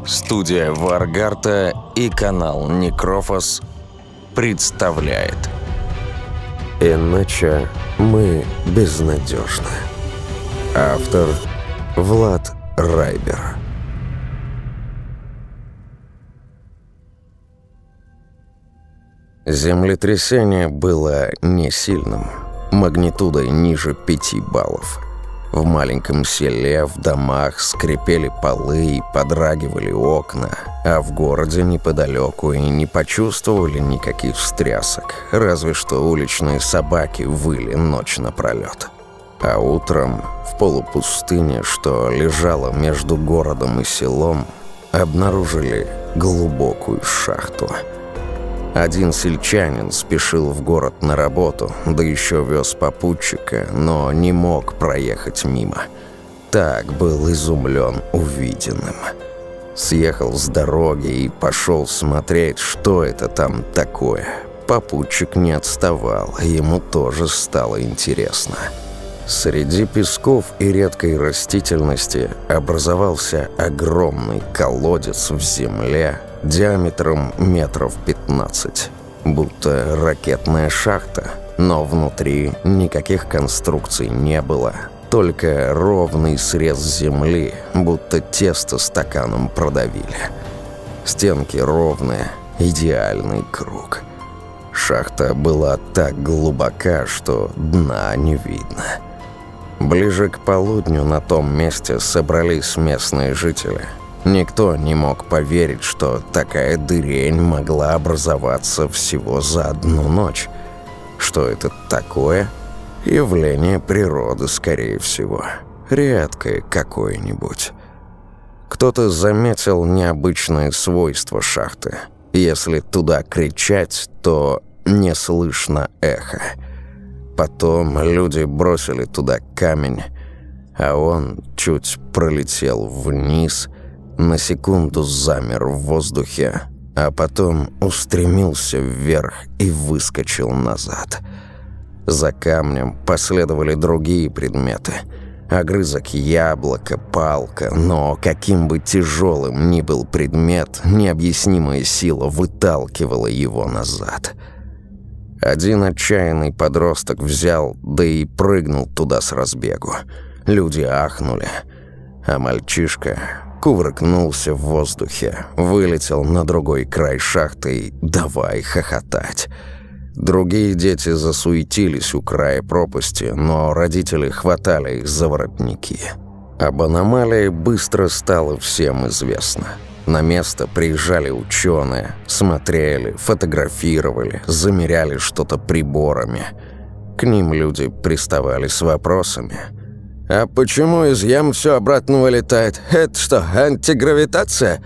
Студия Варгарта и канал Некрофос представляет. Иначе мы безнадежны. Автор Влад Райбер. Землетрясение было не сильным, магнитудой ниже 5 баллов. В маленьком селе в домах скрипели полы и подрагивали окна, а в городе неподалеку и не почувствовали никаких встрясок, разве что уличные собаки выли ночь напролет. А утром в полупустыне, что лежала между городом и селом, обнаружили глубокую шахту. Один сельчанин спешил в город на работу, да еще вез попутчика, но не мог проехать мимо. Так был изумлен увиденным. Съехал с дороги и пошел смотреть, что это там такое. Попутчик не отставал, ему тоже стало интересно. Среди песков и редкой растительности образовался огромный колодец в земле диаметром метров 15, будто ракетная шахта, но внутри никаких конструкций не было, только ровный срез земли, будто тесто стаканом продавили. Стенки ровные, идеальный круг. Шахта была так глубока, что дна не видно. Ближе к полудню на том месте собрались местные жители. Никто не мог поверить, что такая дырень могла образоваться всего за одну ночь. Что это такое? Явление природы, скорее всего. Редкое какое-нибудь. Кто-то заметил необычные свойства шахты. Если туда кричать, то не слышно эхо. Потом люди бросили туда камень, а он чуть пролетел вниз, на секунду замер в воздухе, а потом устремился вверх и выскочил назад. За камнем последовали другие предметы. Огрызок яблока, палка, но каким бы тяжелым ни был предмет, необъяснимая сила выталкивала его назад. Один отчаянный подросток взял, да и прыгнул туда с разбегу. Люди ахнули, а мальчишка кувыркнулся в воздухе, вылетел на другой край шахты и давай хохотать. Другие дети засуетились у края пропасти, но родители хватали их за воротники. Об аномалии быстро стало всем известно. На место приезжали ученые, смотрели, фотографировали, замеряли что-то приборами. К ним люди приставали с вопросами. «А почему из ям все обратно вылетает? Это что, антигравитация?»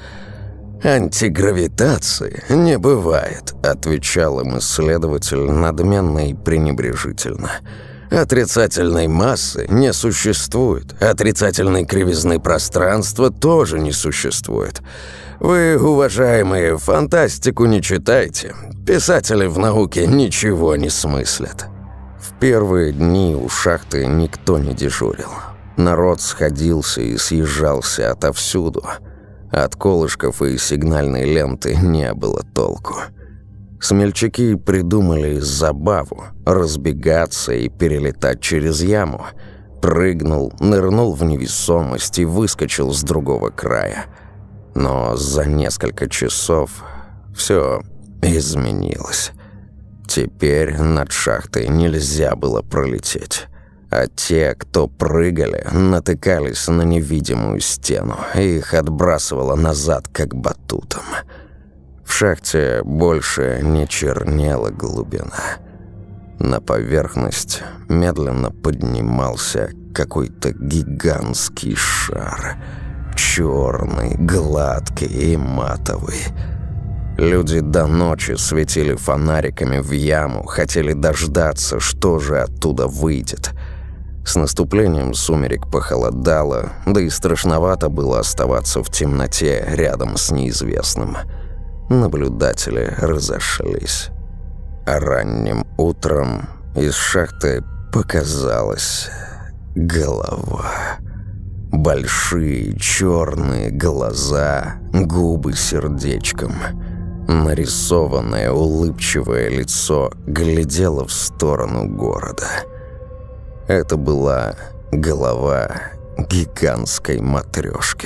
«Антигравитации не бывает», — отвечал им исследователь надменно и пренебрежительно. «Отрицательной массы не существует. Отрицательной кривизны пространства тоже не существует. Вы, уважаемые, фантастику не читайте. Писатели в науке ничего не смыслят». В первые дни у шахты никто не дежурил. Народ сходился и съезжался отовсюду. От колышков и сигнальной ленты не было толку. Смельчаки придумали забаву – разбегаться и перелетать через яму. Прыгнул, нырнул в невесомость и выскочил с другого края. Но за несколько часов все изменилось. Теперь над шахтой нельзя было пролететь. А те, кто прыгали, натыкались на невидимую стену, и их отбрасывало назад, как батутом. В шахте больше не чернела глубина. На поверхность медленно поднимался какой-то гигантский шар. Черный, гладкий и матовый. Люди до ночи светили фонариками в яму, хотели дождаться, что же оттуда выйдет. С наступлением сумерек похолодало, да и страшновато было оставаться в темноте рядом с неизвестным. Наблюдатели разошлись. А ранним утром из шахты показалась голова. Большие черные глаза, губы сердечком. Нарисованное улыбчивое лицо глядело в сторону города. Это была голова гигантской матрешки.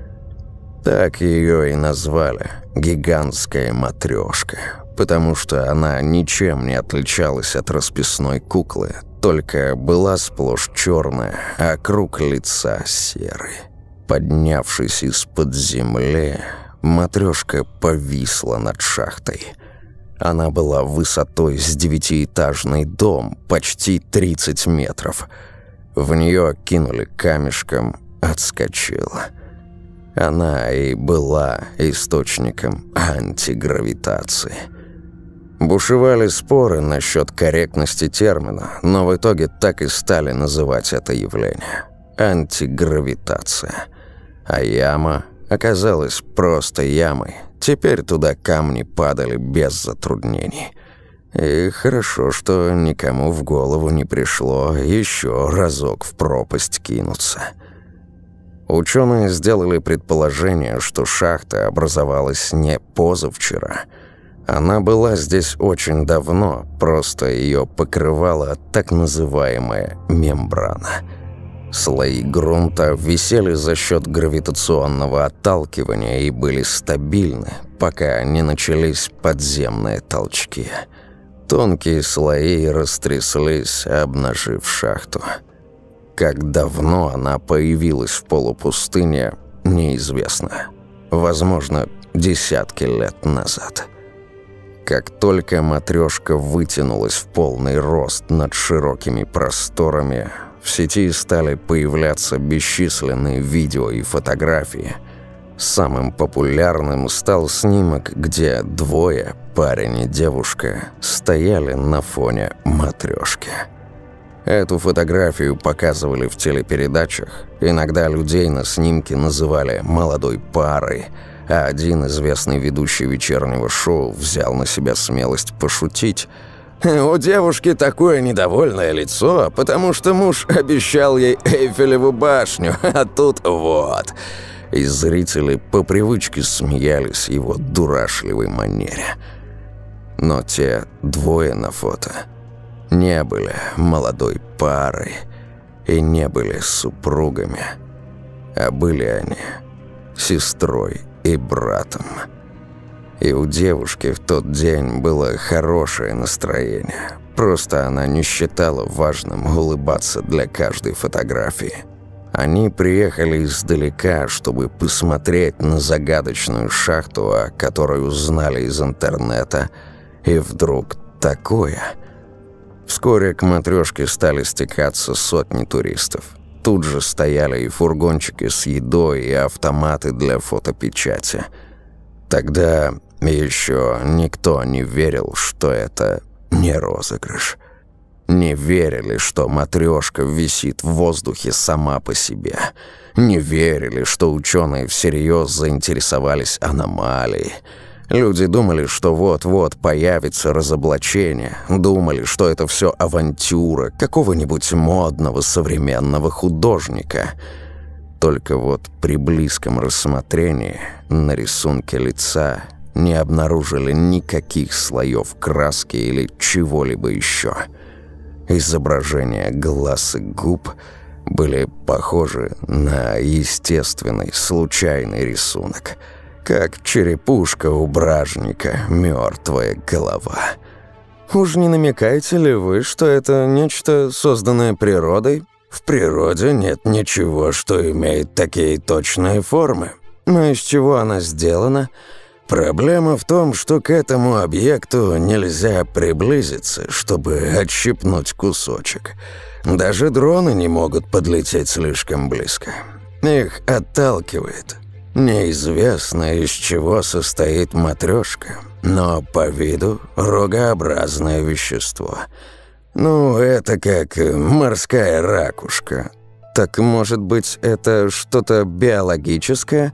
Так ее и назвали «гигантская матрешка», потому что она ничем не отличалась от расписной куклы, только была сплошь черная, а круг лица серый. Поднявшись из-под земли, матрешка повисла над шахтой. Она была высотой с 9-этажный дом, почти 30 метров. В нее кинули камешком, отскочила. Она и была источником антигравитации. Бушевали споры насчет корректности термина, но в итоге так и стали называть это явление – антигравитация. А яма оказалась просто ямой. Теперь туда камни падали без затруднений. И хорошо, что никому в голову не пришло еще разок в пропасть кинуться. Ученые сделали предположение, что шахта образовалась не позавчера. Она была здесь очень давно, просто ее покрывала так называемая мембрана. Слои грунта висели за счет гравитационного отталкивания и были стабильны, пока не начались подземные толчки. Тонкие слои растряслись, обнажив шахту. Как давно она появилась в полупустыне, неизвестно. Возможно, десятки лет назад. Как только матрешка вытянулась в полный рост над широкими просторами, в сети стали появляться бесчисленные видео и фотографии. Самым популярным стал снимок, где двое, парень и девушка, стояли на фоне матрешки. Эту фотографию показывали в телепередачах. Иногда людей на снимке называли «молодой парой», а один известный ведущий вечернего шоу взял на себя смелость пошутить: «У девушки такое недовольное лицо, потому что муж обещал ей Эйфелеву башню, а тут вот». И зрители по привычке смеялись его дурашливой манере. Но те двое на фото не были молодой парой и не были супругами, а были они сестрой и братом. И у девушки в тот день было хорошее настроение, просто она не считала важным улыбаться для каждой фотографии. Они приехали издалека, чтобы посмотреть на загадочную шахту, о которой узнали из интернета, и вдруг такое. Вскоре к матрешке стали стекаться сотни туристов. Тут же стояли и фургончики с едой, и автоматы для фотопечати. Тогда еще никто не верил, что это не розыгрыш. Не верили, что матрешка висит в воздухе сама по себе. Не верили, что ученые всерьез заинтересовались аномалией. Люди думали, что вот-вот появится разоблачение. Думали, что это все авантюра какого-нибудь модного современного художника. Только вот при близком рассмотрении на рисунке лица не обнаружили никаких слоев краски или чего-либо еще. Изображения глаз и губ были похожи на естественный случайный рисунок, как черепушка у бражника, мертвая голова. Уж не намекаете ли вы, что это нечто, созданное природой? В природе нет ничего, что имеет такие точные формы. Но из чего она сделана? Проблема в том, что к этому объекту нельзя приблизиться, чтобы отщипнуть кусочек. Даже дроны не могут подлететь слишком близко. Их отталкивает. Неизвестно, из чего состоит матрешка, но по виду рогообразное вещество. Ну, это как морская ракушка. Так, может быть, это что-то биологическое?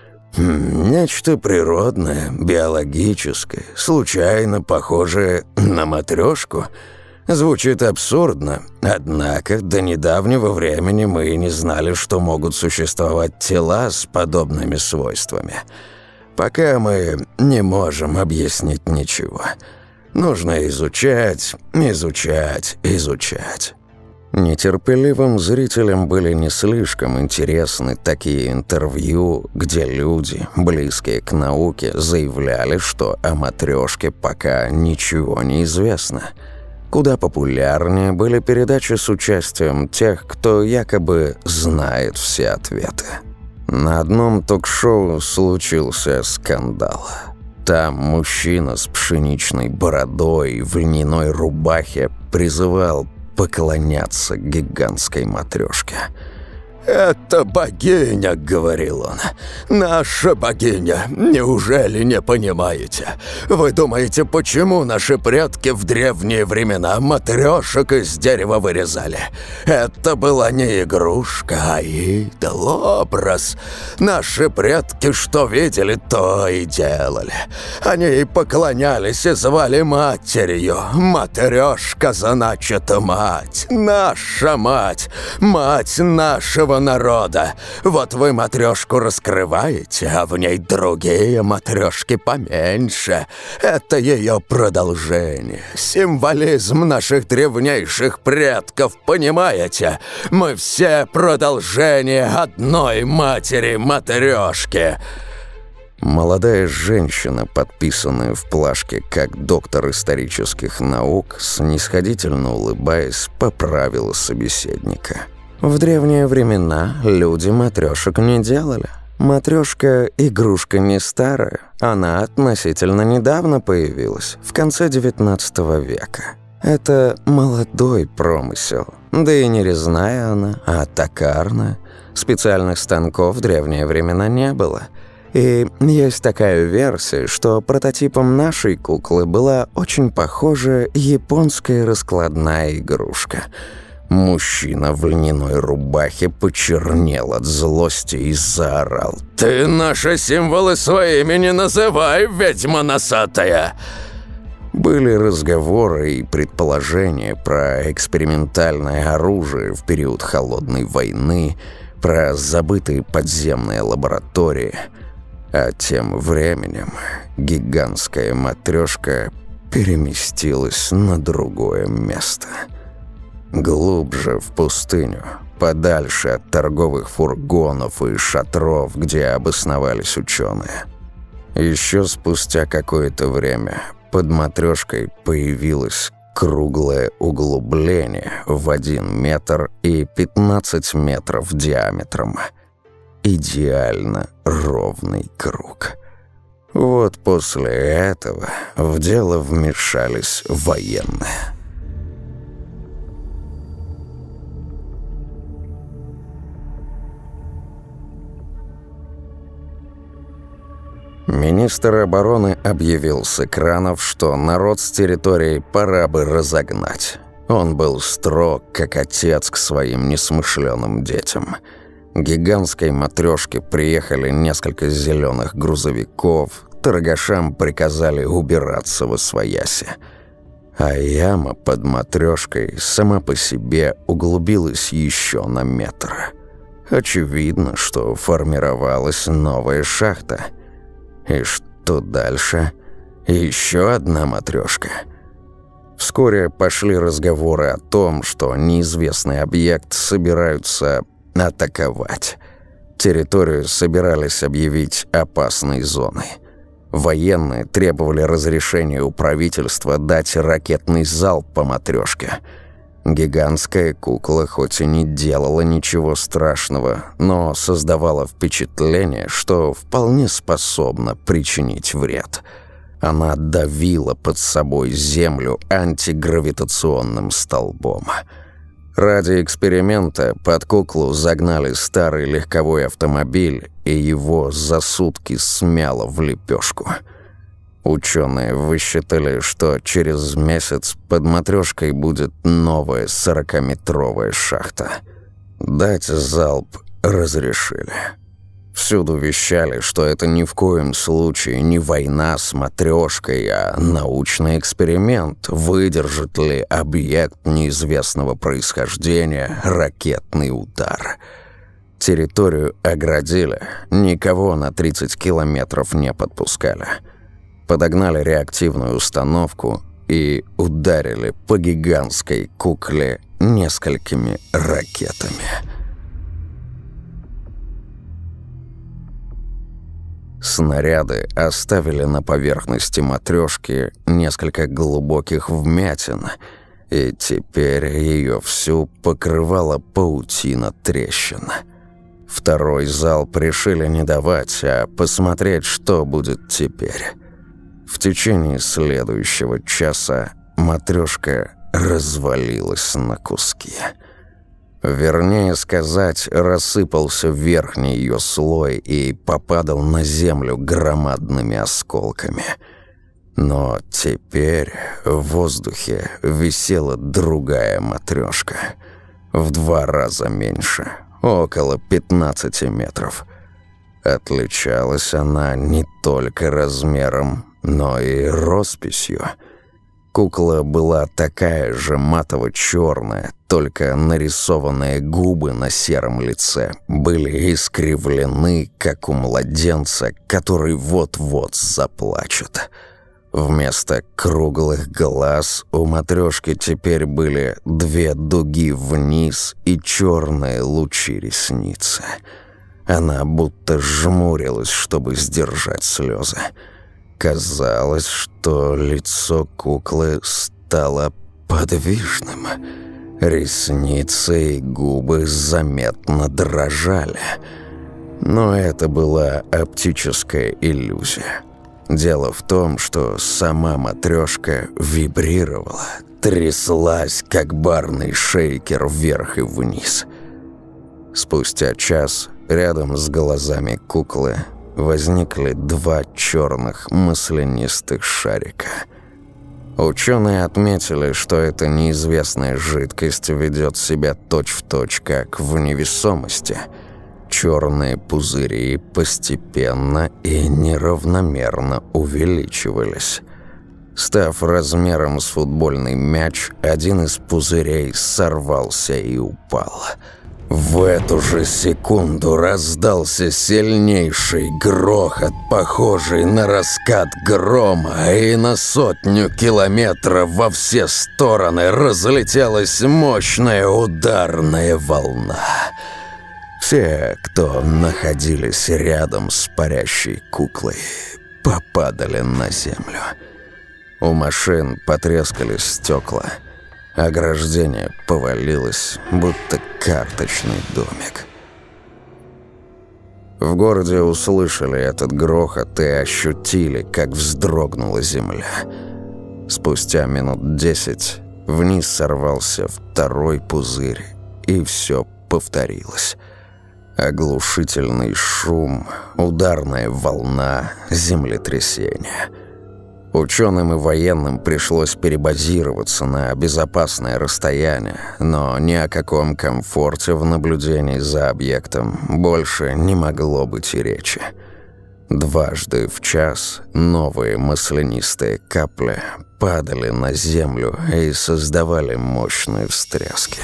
Нечто природное, биологическое, случайно похожее на матрешку. Звучит абсурдно, однако до недавнего времени мы не знали, что могут существовать тела с подобными свойствами. Пока мы не можем объяснить ничего. Нужно изучать, изучать, изучать. Нетерпеливым зрителям были не слишком интересны такие интервью, где люди, близкие к науке, заявляли, что о матрешке пока ничего не известно. Куда популярнее были передачи с участием тех, кто якобы знает все ответы. На одном ток-шоу случился скандал. Там мужчина с пшеничной бородой в льняной рубахе призывал поклоняться гигантской матрешке. «Это богиня», — говорил он. «Наша богиня. Неужели не понимаете? Вы думаете, почему наши предки в древние времена матрешек из дерева вырезали? Это была не игрушка, а идол, образ. Наши предки что видели, то и делали. Они поклонялись и звали матерью. Матрешка значит мать. Наша мать. Мать нашего народа. Вот вы матрешку раскрываете, а в ней другие матрешки поменьше. Это ее продолжение. Символизм наших древнейших предков, понимаете? Мы все продолжение одной матери-матрешки». Молодая женщина, подписанная в плашке как доктор исторических наук, снисходительно улыбаясь, поправила собеседника. В древние времена люди матрешек не делали. Матрешка – игрушка не старая. Она относительно недавно появилась, в конце XIX века. Это молодой промысел. Да и не резная она, а токарная. Специальных станков в древние времена не было. И есть такая версия, что прототипом нашей куклы была очень похожая японская раскладная игрушка – Мужчина в льняной рубахе почернел от злости и заорал: «Ты наши символы своими не называй, ведьма носатая!» Были разговоры и предположения про экспериментальное оружие в период Холодной войны, про забытые подземные лаборатории. А тем временем гигантская матрешка переместилась на другое место. Глубже в пустыню, подальше от торговых фургонов и шатров, где обосновались ученые. Еще спустя какое-то время под матрешкой появилось круглое углубление в 1 метр и 15 метров диаметром. Идеально ровный круг. Вот после этого в дело вмешались военные. Министр обороны объявил с экранов, что народ с территории пора бы разогнать. Он был строг, как отец к своим несмышленым детям. К гигантской матрешке приехали несколько зеленых грузовиков, торгашам приказали убираться восвояси. А яма под матрешкой сама по себе углубилась еще на метр. Очевидно, что формировалась новая шахта. И что дальше? Еще одна матрешка. Вскоре пошли разговоры о том, что неизвестный объект собираются атаковать. Территорию собирались объявить опасной зоной. Военные требовали разрешения у правительства дать ракетный залп по матрешке. Гигантская кукла хоть и не делала ничего страшного, но создавала впечатление, что вполне способна причинить вред. Она давила под собой землю антигравитационным столбом. Ради эксперимента под куклу загнали старый легковой автомобиль, и его за сутки смяло в лепешку. Ученые высчитали, что через месяц под матрешкой будет новая 40-метровая шахта. Дать залп разрешили. Всюду вещали, что это ни в коем случае не война с матрешкой, а научный эксперимент, выдержит ли объект неизвестного происхождения ракетный удар. Территорию оградили, никого на 30 километров не подпускали. Подогнали реактивную установку и ударили по гигантской кукле несколькими ракетами. Снаряды оставили на поверхности матрешки несколько глубоких вмятин, и теперь ее всю покрывала паутина трещин. Второй залп решили не давать, а посмотреть, что будет теперь. В течение следующего часа матрешка развалилась на куски. Вернее сказать, рассыпался верхний ее слой и попадал на землю громадными осколками. Но теперь в воздухе висела другая матрешка, в 2 раза меньше, около 15 метров. Отличалась она не только размером, но и росписью. Кукла была такая же матово-черная, только нарисованные губы на сером лице были искривлены, как у младенца, который вот-вот заплачет. Вместо круглых глаз у матрешки теперь были 2 дуги вниз и черные лучи ресницы. Она будто жмурилась, чтобы сдержать слезы. Казалось, что лицо куклы стало подвижным. Ресницы и губы заметно дрожали. Но это была оптическая иллюзия. Дело в том, что сама матрешка вибрировала, тряслась, как барный шейкер вверх и вниз. Спустя час рядом с глазами куклы возникли 2 черных маслянистых шарика. Ученые отметили, что эта неизвестная жидкость ведет себя точь-в-точь, как в невесомости. Черные пузыри постепенно и неравномерно увеличивались. Став размером с футбольный мяч, один из пузырей сорвался и упал. В эту же секунду раздался сильнейший грохот, похожий на раскат грома, и на 100 километров во все стороны разлетелась мощная ударная волна. Все, кто находились рядом с парящей куклой, попадали на землю. У машин потрескались стекла. Ограждение повалилось, будто карточный домик. В городе услышали этот грохот и ощутили, как вздрогнула земля. Спустя минут 10 вниз сорвался 2-й пузырь, и все повторилось. Оглушительный шум, ударная волна, землетрясение. Ученым и военным пришлось перебазироваться на безопасное расстояние, но ни о каком комфорте в наблюдении за объектом больше не могло быть и речи. 2 раза в час новые маслянистые капли падали на землю и создавали мощные встряски.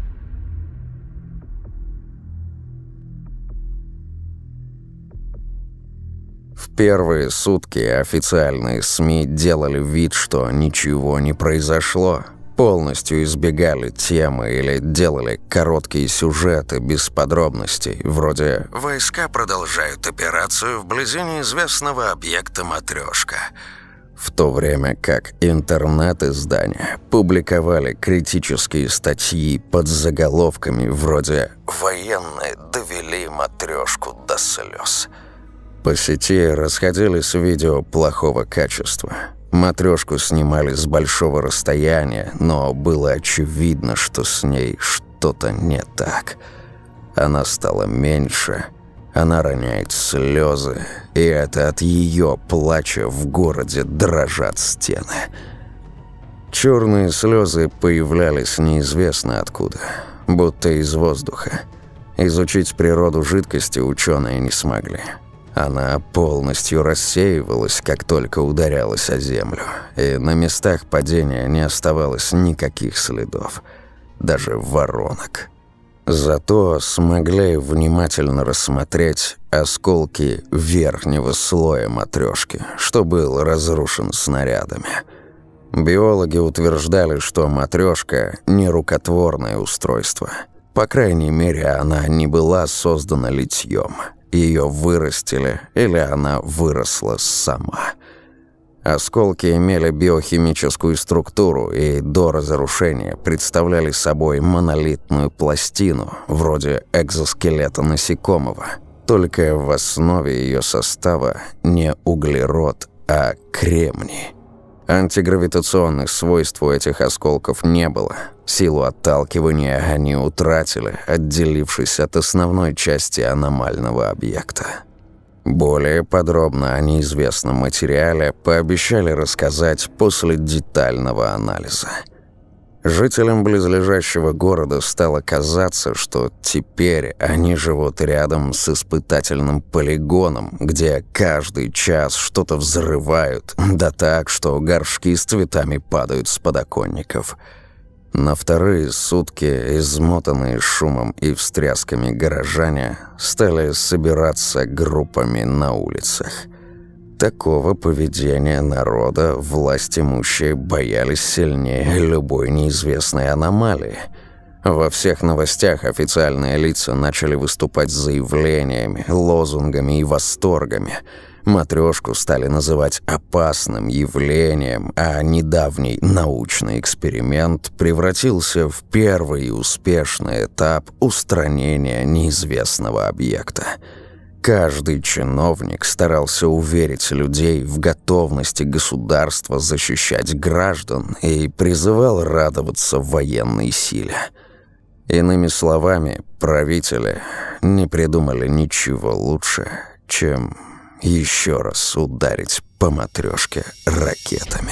В первые сутки официальные СМИ делали вид, что ничего не произошло, полностью избегали темы или делали короткие сюжеты без подробностей, вроде «Войска продолжают операцию вблизи неизвестного объекта «Матрешка». В то время как интернет-издания публиковали критические статьи под заголовками вроде «Военные довели матрешку до слез». По сети расходились видео плохого качества. Матрешку снимали с большого расстояния, но было очевидно, что с ней что-то не так. Она стала меньше, она роняет слезы, и это от ее плача в городе дрожат стены. Черные слезы появлялись неизвестно откуда, будто из воздуха. Изучить природу жидкости ученые не смогли. Она полностью рассеивалась, как только ударялась о землю, и на местах падения не оставалось никаких следов, даже воронок. Зато смогли внимательно рассмотреть осколки верхнего слоя матрешки, что был разрушен снарядами. Биологи утверждали, что матрешка – нерукотворное устройство. По крайней мере, она не была создана литьем. Ее вырастили или она выросла сама. Осколки имели биохимическую структуру и до разрушения представляли собой монолитную пластину, вроде экзоскелета насекомого. Только в основе ее состава не углерод, а кремний. Антигравитационных свойств у этих осколков не было. Силу отталкивания они утратили, отделившись от основной части аномального объекта. Более подробно о неизвестном материале пообещали рассказать после детального анализа. Жителям близлежащего города стало казаться, что теперь они живут рядом с испытательным полигоном, где каждый час что-то взрывают, да так, что горшки с цветами падают с подоконников. На вторые сутки измотанные шумом и встрясками горожане стали собираться группами на улицах. Такого поведения народа власть имущие боялись сильнее любой неизвестной аномалии. Во всех новостях официальные лица начали выступать с заявлениями, лозунгами и восторгами. Матрешку стали называть опасным явлением, а недавний научный эксперимент превратился в первый успешный этап устранения неизвестного объекта. Каждый чиновник старался уверить людей в готовности государства защищать граждан и призывал радоваться военной силе. Иными словами, правители не придумали ничего лучше, чем еще раз ударить по матрешке ракетами.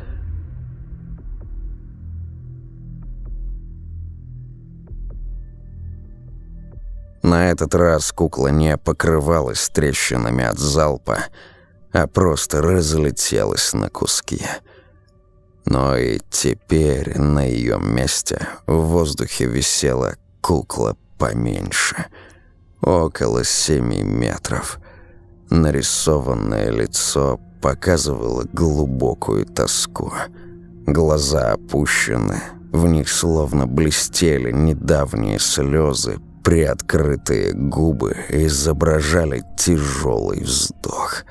На этот раз кукла не покрывалась трещинами от залпа, а просто разлетелась на куски. Но и теперь на ее месте в воздухе висела кукла поменьше, около 7 метров. Нарисованное лицо показывало глубокую тоску. Глаза опущены, в них словно блестели недавние слезы, приоткрытые губы изображали тяжелый вздох.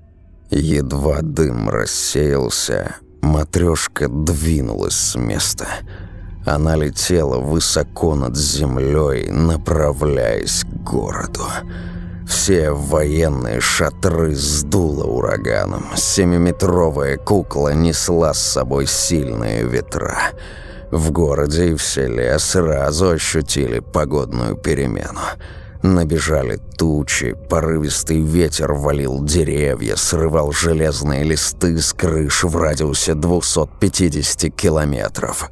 Едва дым рассеялся, матрешка двинулась с места. Она летела высоко над землей, направляясь к городу. Все военные шатры сдуло ураганом. 7-метровая кукла несла с собой сильные ветра. В городе и в селе сразу ощутили погодную перемену. Набежали тучи, порывистый ветер валил деревья, срывал железные листы с крыш в радиусе 250 километров.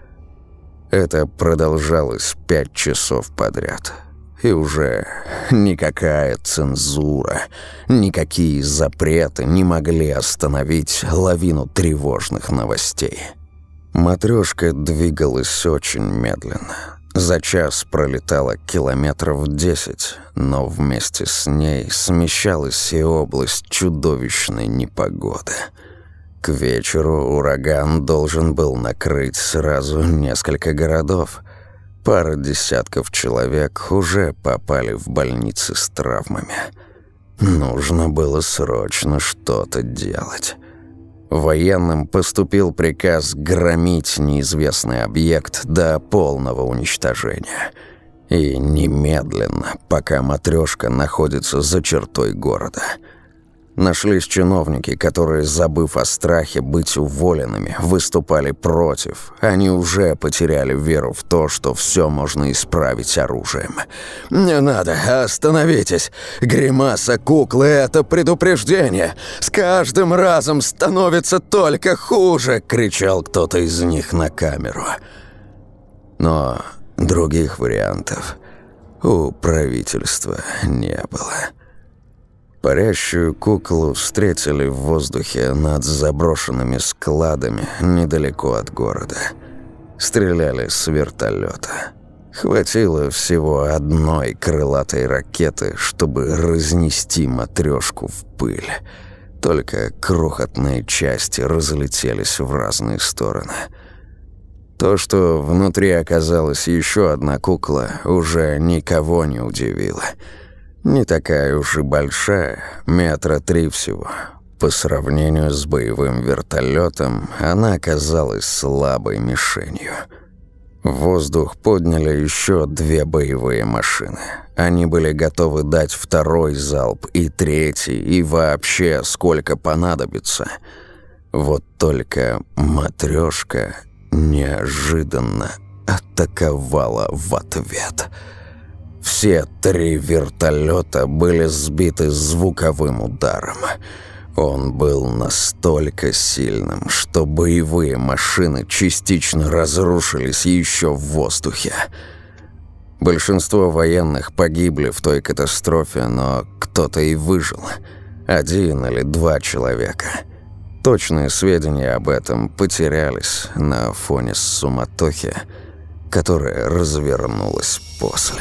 Это продолжалось 5 часов подряд. И уже никакая цензура, никакие запреты не могли остановить лавину тревожных новостей. Матрешка двигалась очень медленно. За час пролетала километров 10, но вместе с ней смещалась и область чудовищной непогоды. К вечеру ураган должен был накрыть сразу несколько городов. Пара десятков человек уже попали в больницы с травмами. Нужно было срочно что-то делать. Военным поступил приказ громить неизвестный объект до полного уничтожения. И немедленно, пока матрешка находится за чертой города. Нашлись чиновники, которые, забыв о страхе быть уволенными, выступали против. Они уже потеряли веру в то, что все можно исправить оружием. «Не надо, остановитесь! Гримаса куклы — это предупреждение! С каждым разом становится только хуже!» — кричал кто-то из них на камеру. Но других вариантов у правительства не было. Парящую куклу встретили в воздухе над заброшенными складами недалеко от города. Стреляли с вертолета. Хватило всего одной крылатой ракеты, чтобы разнести матрешку в пыль. Только крохотные части разлетелись в разные стороны. То, что внутри оказалась еще одна кукла, уже никого не удивило. Не такая уж и большая, 3 метра всего. По сравнению с боевым вертолетом, она оказалась слабой мишенью. В воздух подняли еще 2 боевые машины. Они были готовы дать 2-й залп и 3-й, и вообще сколько понадобится. Вот только матрешка неожиданно атаковала в ответ. Все 3 вертолета были сбиты звуковым ударом. Он был настолько сильным, что боевые машины частично разрушились еще в воздухе. Большинство военных погибли в той катастрофе, но кто-то и выжил. 1 или 2 человека. Точные сведения об этом потерялись на фоне суматохи, которая развернулась после.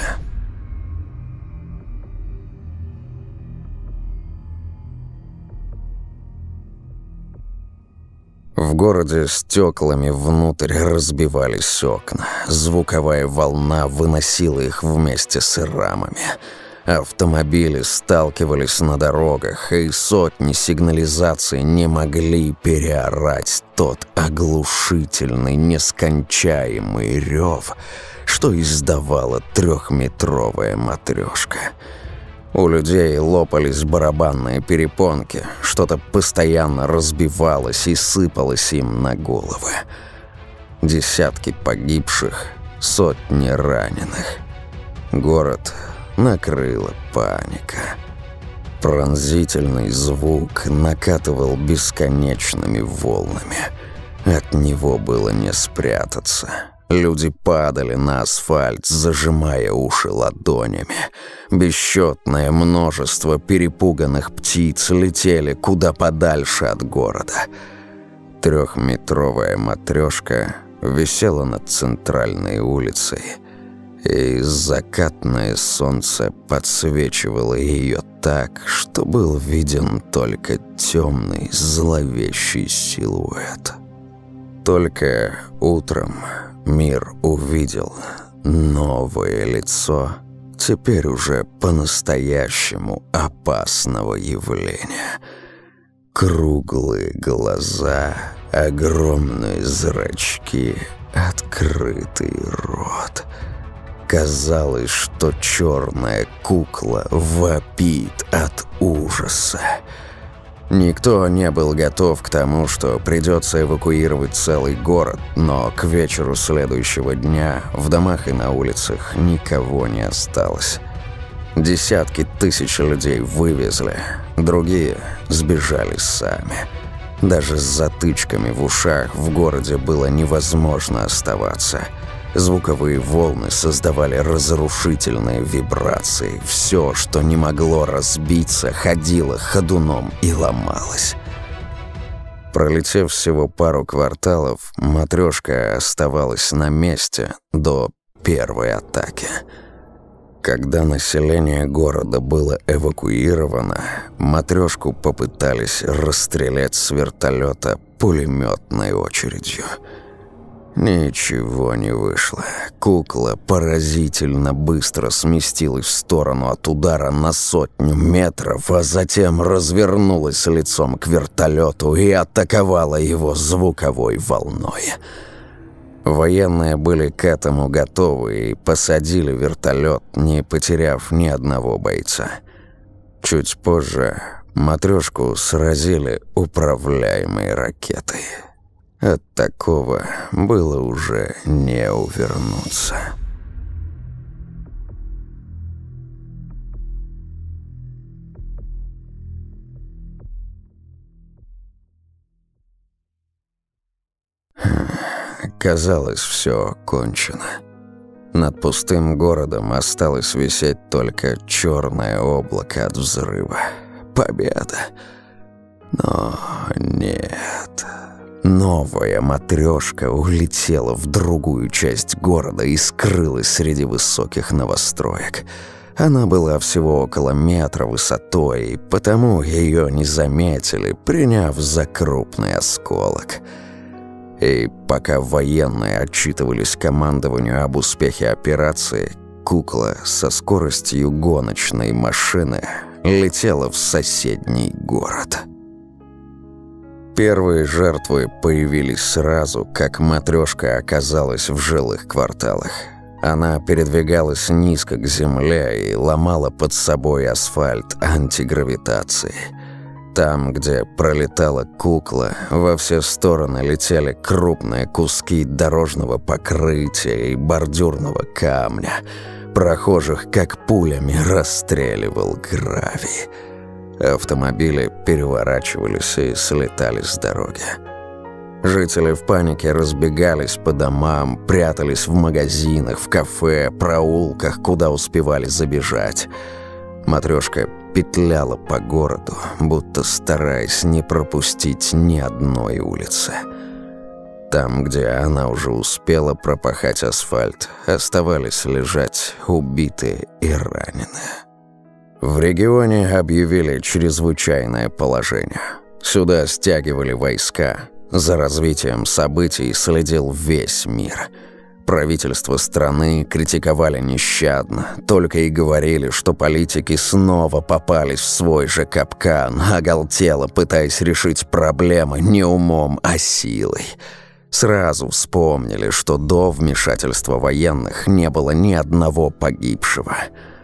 В городе стеклами внутрь разбивались окна. Звуковая волна выносила их вместе с рамами. Автомобили сталкивались на дорогах, и сотни сигнализаций не могли переорать тот оглушительный, нескончаемый рев, что издавала 3-метровая матрешка. У людей лопались барабанные перепонки, что-то постоянно разбивалось и сыпалось им на головы. Десятки погибших, сотни раненых. Город накрыла паника. Пронзительный звук накатывал бесконечными волнами. От него было не спрятаться. Люди падали на асфальт, зажимая уши ладонями. Бесчетное множество перепуганных птиц летели куда подальше от города. 3-метровая матрешка висела над центральной улицей, и закатное солнце подсвечивало ее так, что был виден только темный зловещий силуэт. Только утром мир увидел новое лицо, теперь уже по-настоящему опасного явления. Круглые глаза, огромные зрачки, открытый рот. Казалось, что черная кукла вопит от ужаса. Никто не был готов к тому, что придется эвакуировать целый город, но к вечеру следующего дня в домах и на улицах никого не осталось. Десятки тысяч людей вывезли, другие сбежали сами. Даже с затычками в ушах в городе было невозможно оставаться. Звуковые волны создавали разрушительные вибрации. Все, что не могло разбиться, ходило ходуном и ломалось. Пролетев всего пару кварталов, матрешка оставалась на месте до первой атаки. Когда население города было эвакуировано, матрешку попытались расстрелять с вертолета пулеметной очередью. Ничего не вышло. Кукла поразительно быстро сместилась в сторону от удара на 100 метров, а затем развернулась лицом к вертолету и атаковала его звуковой волной. Военные были к этому готовы и посадили вертолет, не потеряв ни одного бойца. Чуть позже матрешку сразили управляемой ракетой. От такого было уже не увернуться. Казалось, все кончено. Над пустым городом осталось висеть только черное облако от взрыва. Победа. Но нет. Новая матрешка улетела в другую часть города и скрылась среди высоких новостроек. Она была всего около метра высотой, и потому ее не заметили, приняв за крупный осколок. И пока военные отчитывались командованию об успехе операции, кукла со скоростью гоночной машины летела в соседний город. Первые жертвы появились сразу, как матрешка оказалась в жилых кварталах. Она передвигалась низко к земле и ломала под собой асфальт антигравитацией. Там, где пролетала кукла, во все стороны летели крупные куски дорожного покрытия и бордюрного камня. Прохожих как пулями расстреливал гравий. Автомобили переворачивались и слетали с дороги. Жители в панике разбегались по домам, прятались в магазинах, в кафе, проулках, куда успевали забежать. Матрешка петляла по городу, будто стараясь не пропустить ни одной улицы. Там, где она уже успела пропахать асфальт, оставались лежать убитые и раненые. В регионе объявили чрезвычайное положение. Сюда стягивали войска. За развитием событий следил весь мир. Правительство страны критиковали нещадно, только и говорили, что политики снова попались в свой же капкан, оголтело пытаясь решить проблемы не умом, а силой. Сразу вспомнили, что до вмешательства военных не было ни одного погибшего.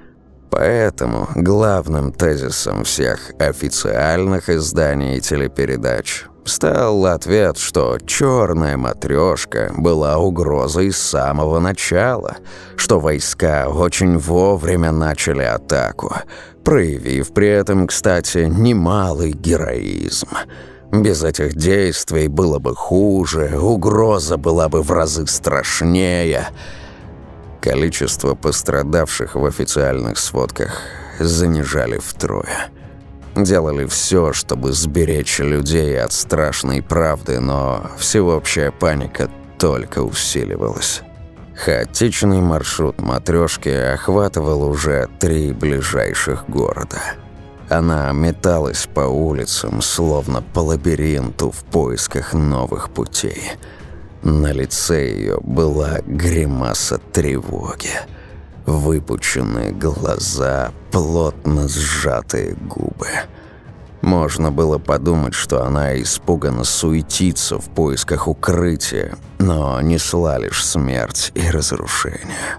Поэтому главным тезисом всех официальных изданий и телепередач стал ответ, что черная матрешка была угрозой с самого начала, что войска очень вовремя начали атаку, проявив при этом, кстати, немалый героизм. Без этих действий было бы хуже, угроза была бы в разы страшнее. Количество пострадавших в официальных сводках занижали втрое. Делали все, чтобы сберечь людей от страшной правды, но всеобщая паника только усиливалась. Хаотичный маршрут матрешки охватывал уже 3 ближайших города. Она металась по улицам, словно по лабиринту в поисках новых путей. На лице ее была гримаса тревоги. Выпученные глаза, плотно сжатые губы. Можно было подумать, что она испуганно суетится в поисках укрытия, но несла лишь смерть и разрушение.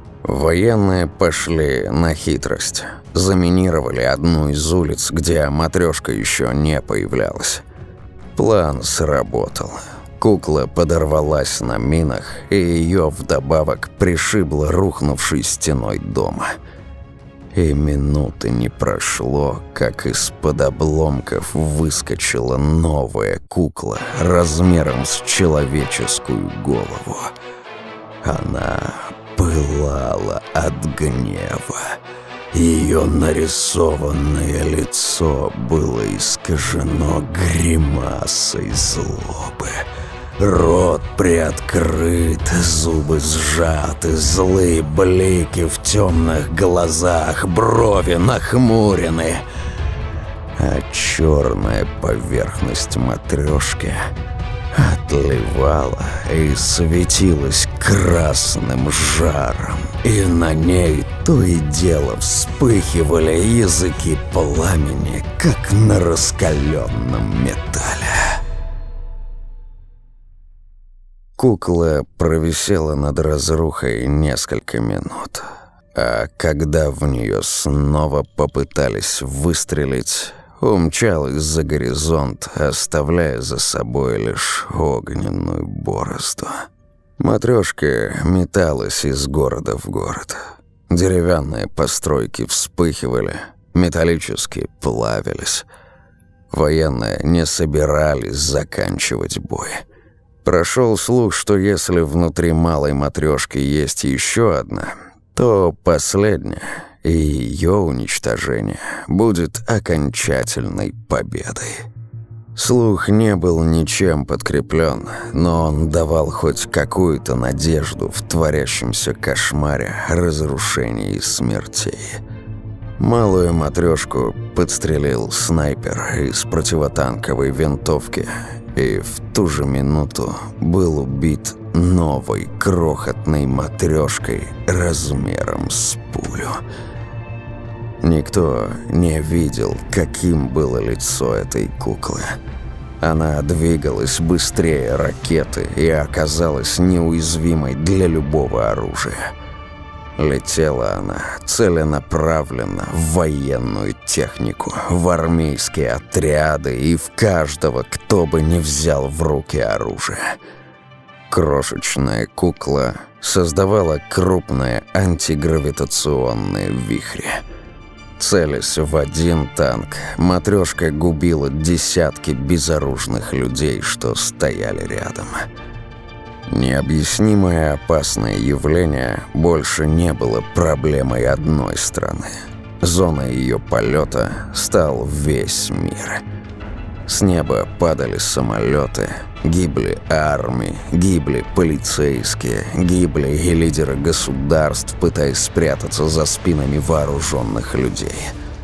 Военные пошли на хитрость. Заминировали одну из улиц, где матрешка еще не появлялась. План сработал. Кукла подорвалась на минах, и ее вдобавок пришибло рухнувшей стеной дома. И минуты не прошло, как из-под обломков выскочила новая кукла размером с человеческую голову. Она пылала от гнева. Ее нарисованное лицо было искажено гримасой злобы. Рот приоткрыт, зубы сжаты, злые блики в темных глазах, брови нахмурены. А черная поверхность матрешки отливала и светилась красным жаром, и на ней то и дело вспыхивали языки пламени, как на раскаленном металле. Кукла провисела над разрухой несколько минут, а когда в нее снова попытались выстрелить, умчалась за горизонт, оставляя за собой лишь огненную борозду. Матрешка металась из города в город. Деревянные постройки вспыхивали, металлические плавились. Военные не собирались заканчивать бой. Прошел слух, что если внутри малой матрешки есть еще одна, то последняя и ее уничтожение будет окончательной победой. Слух не был ничем подкреплен, но он давал хоть какую-то надежду в творящемся кошмаре разрушений и смертей. Малую матрешку подстрелил снайпер из противотанковой винтовки, и в ту же минуту был убит новой крохотной матрешкой размером с пулю. Никто не видел, каким было лицо этой куклы. Она двигалась быстрее ракеты и оказалась неуязвимой для любого оружия. Летела она целенаправленно в военную технику, в армейские отряды и в каждого, кто бы не взял в руки оружие. Крошечная кукла создавала крупные антигравитационные вихри. Целясь в один танк, матрешка губила десятки безоружных людей, что стояли рядом. Необъяснимое опасное явление больше не было проблемой одной страны. Зоной ее полета стал весь мир. С неба падали самолеты, гибли армии, гибли полицейские, гибли и лидеры государств, пытаясь спрятаться за спинами вооруженных людей.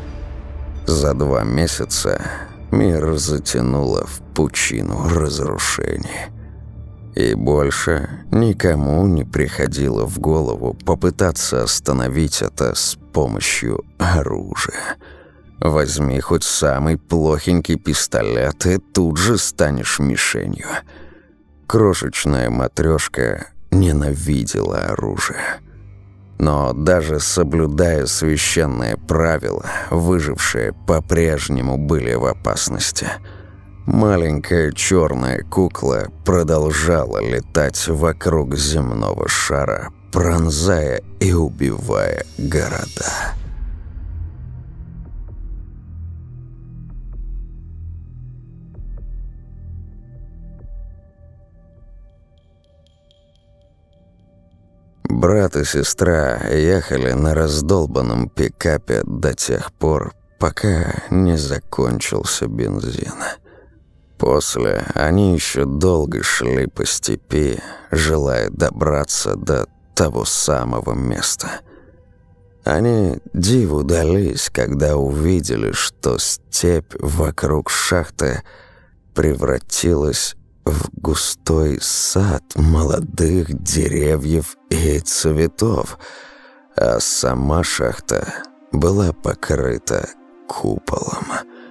За 2 месяца мир затянуло в пучину разрушений. И больше никому не приходило в голову попытаться остановить это с помощью оружия. Возьми хоть самый плохенький пистолет, и тут же станешь мишенью. Крошечная матрешка ненавидела оружие. Но даже соблюдая священные правила, выжившие по-прежнему были в опасности. Маленькая черная кукла продолжала летать вокруг земного шара, пронзая и убивая города. Брат и сестра ехали на раздолбанном пикапе до тех пор, пока не закончился бензин. После они еще долго шли по степи, желая добраться до того самого места. Они диву дались, когда увидели, что степь вокруг шахты превратилась в густой сад молодых деревьев и цветов, а сама шахта была покрыта куполом.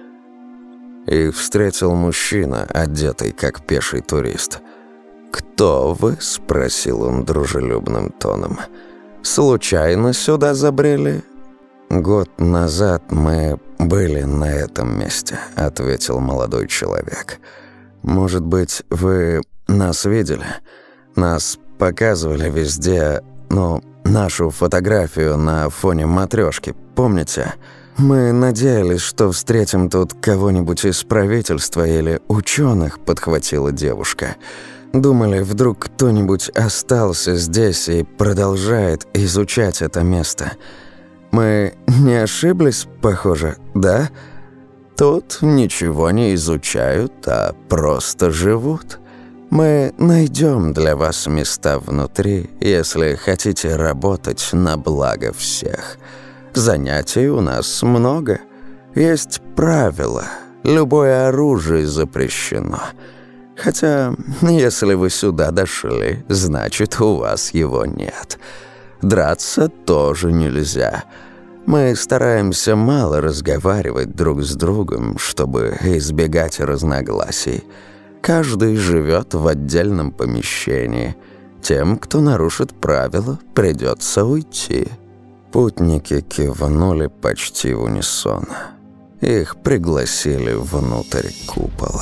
Их встретил мужчина, одетый как пеший турист. «Кто вы?» – спросил он дружелюбным тоном. «Случайно сюда забрели?» «Год назад мы были на этом месте», – ответил молодой человек. «Может быть, вы нас видели? Нас показывали везде, нашу фотографию на фоне матрешки, помните? Мы надеялись, что встретим тут кого-нибудь из правительства или ученых», — подхватила девушка. «Думали, вдруг кто-нибудь остался здесь и продолжает изучать это место. Мы не ошиблись, похоже, да? Тут ничего не изучают, а просто живут. Мы найдем для вас места внутри, если хотите работать на благо всех. Занятий у нас много. Есть правила. Любое оружие запрещено. Хотя, если вы сюда дошли, значит, у вас его нет. Драться тоже нельзя. Мы стараемся мало разговаривать друг с другом, чтобы избегать разногласий. Каждый живет в отдельном помещении. Тем, кто нарушит правила, придется уйти». Путники кивнули почти в унисон. Их пригласили внутрь купола.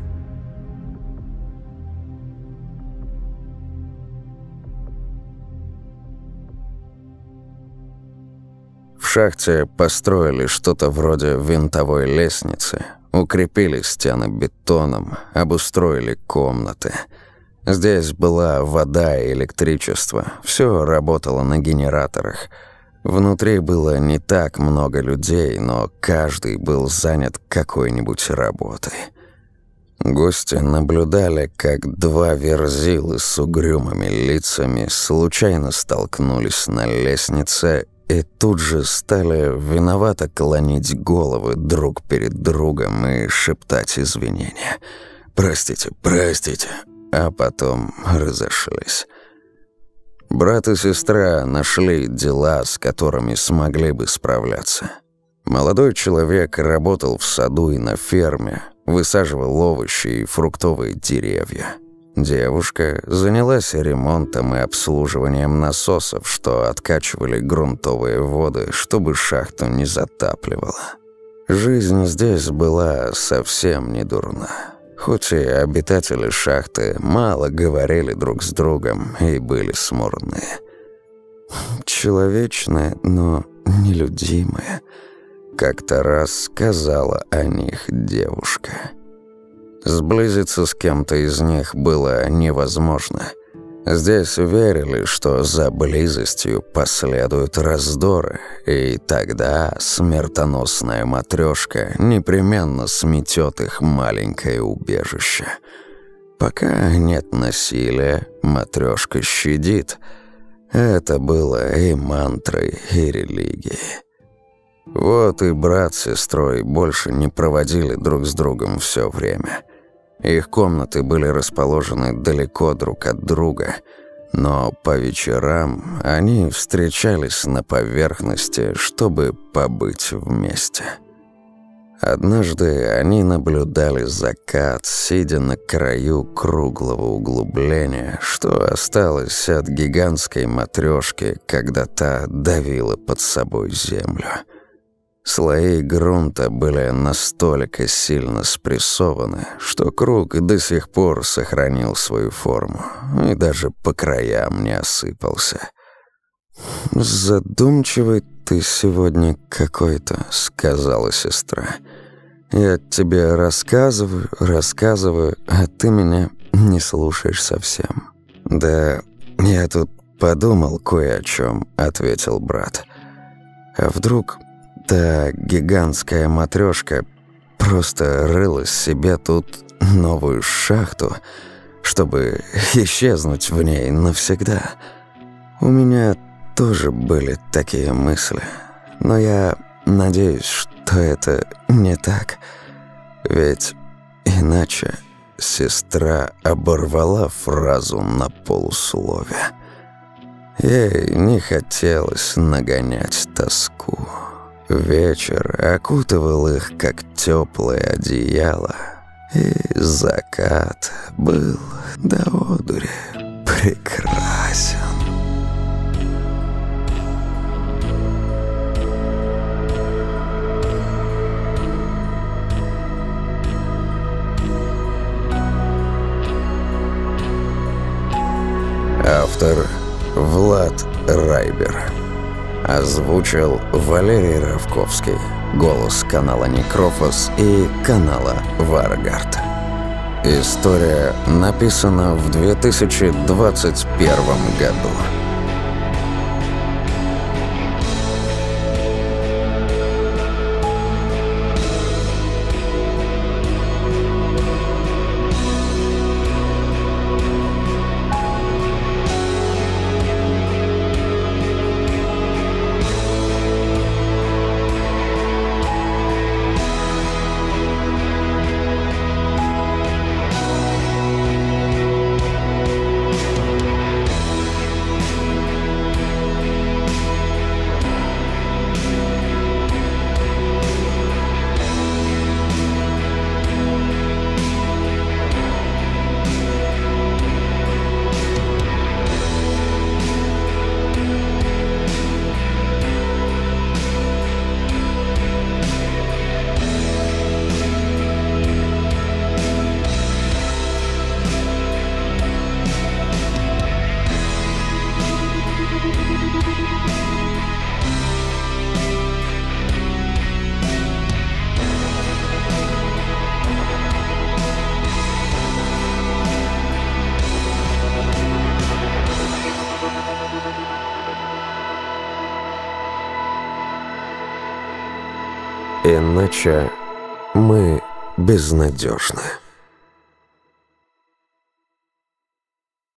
В шахте построили что-то вроде винтовой лестницы, укрепили стены бетоном, обустроили комнаты. Здесь была вода и электричество, все работало на генераторах. Внутри было не так много людей, но каждый был занят какой-нибудь работой. Гости наблюдали, как два верзилы с угрюмыми лицами случайно столкнулись на лестнице и тут же стали виновато клонить головы друг перед другом и шептать извинения. «Простите, простите», а потом разошлись. Брат и сестра нашли дела, с которыми смогли бы справляться. Молодой человек работал в саду и на ферме, высаживал овощи и фруктовые деревья. Девушка занялась ремонтом и обслуживанием насосов, что откачивали грунтовые воды, чтобы шахту не затапливало. Жизнь здесь была совсем не дурна. Хоть и обитатели шахты мало говорили друг с другом и были смурные. «Человечные, но нелюдимые», — как-то раз сказала о них девушка. Сблизиться с кем-то из них было невозможно. Здесь верили, что за близостью последуют раздоры, и тогда смертоносная матрешка непременно сметет их маленькое убежище. Пока нет насилия, матрешка щадит. Это было и мантрой, и религией. Вот и брат с сестрой больше не проводили друг с другом все время. Их комнаты были расположены далеко друг от друга, но по вечерам они встречались на поверхности, чтобы побыть вместе. Однажды они наблюдали закат, сидя на краю круглого углубления, что осталось от гигантской матрешки, когда та давила под собой землю. Слои грунта были настолько сильно спрессованы, что круг до сих пор сохранил свою форму и даже по краям не осыпался. «Задумчивый ты сегодня какой-то», — сказала сестра. «Я тебе рассказываю, а ты меня не слушаешь совсем». «Да я тут подумал кое о чем», — ответил брат. «А вдруг та гигантская матрешка просто рыла себе тут новую шахту, чтобы исчезнуть в ней навсегда? У меня тоже были такие мысли, но я надеюсь, что это не так, ведь иначе...» Сестра оборвала фразу на полуслове. Ей не хотелось нагонять тоску. Вечер окутывал их, как теплое одеяло, и закат был до одури прекрасен. Автор Влад Райбер. Озвучил Валерий Равковский. Голос канала Некрофос и канала Варгард. История написана в 2021 году. Иначе мы безнадежны.